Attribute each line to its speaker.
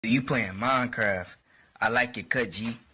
Speaker 1: You playing Minecraft. I like your cut, G.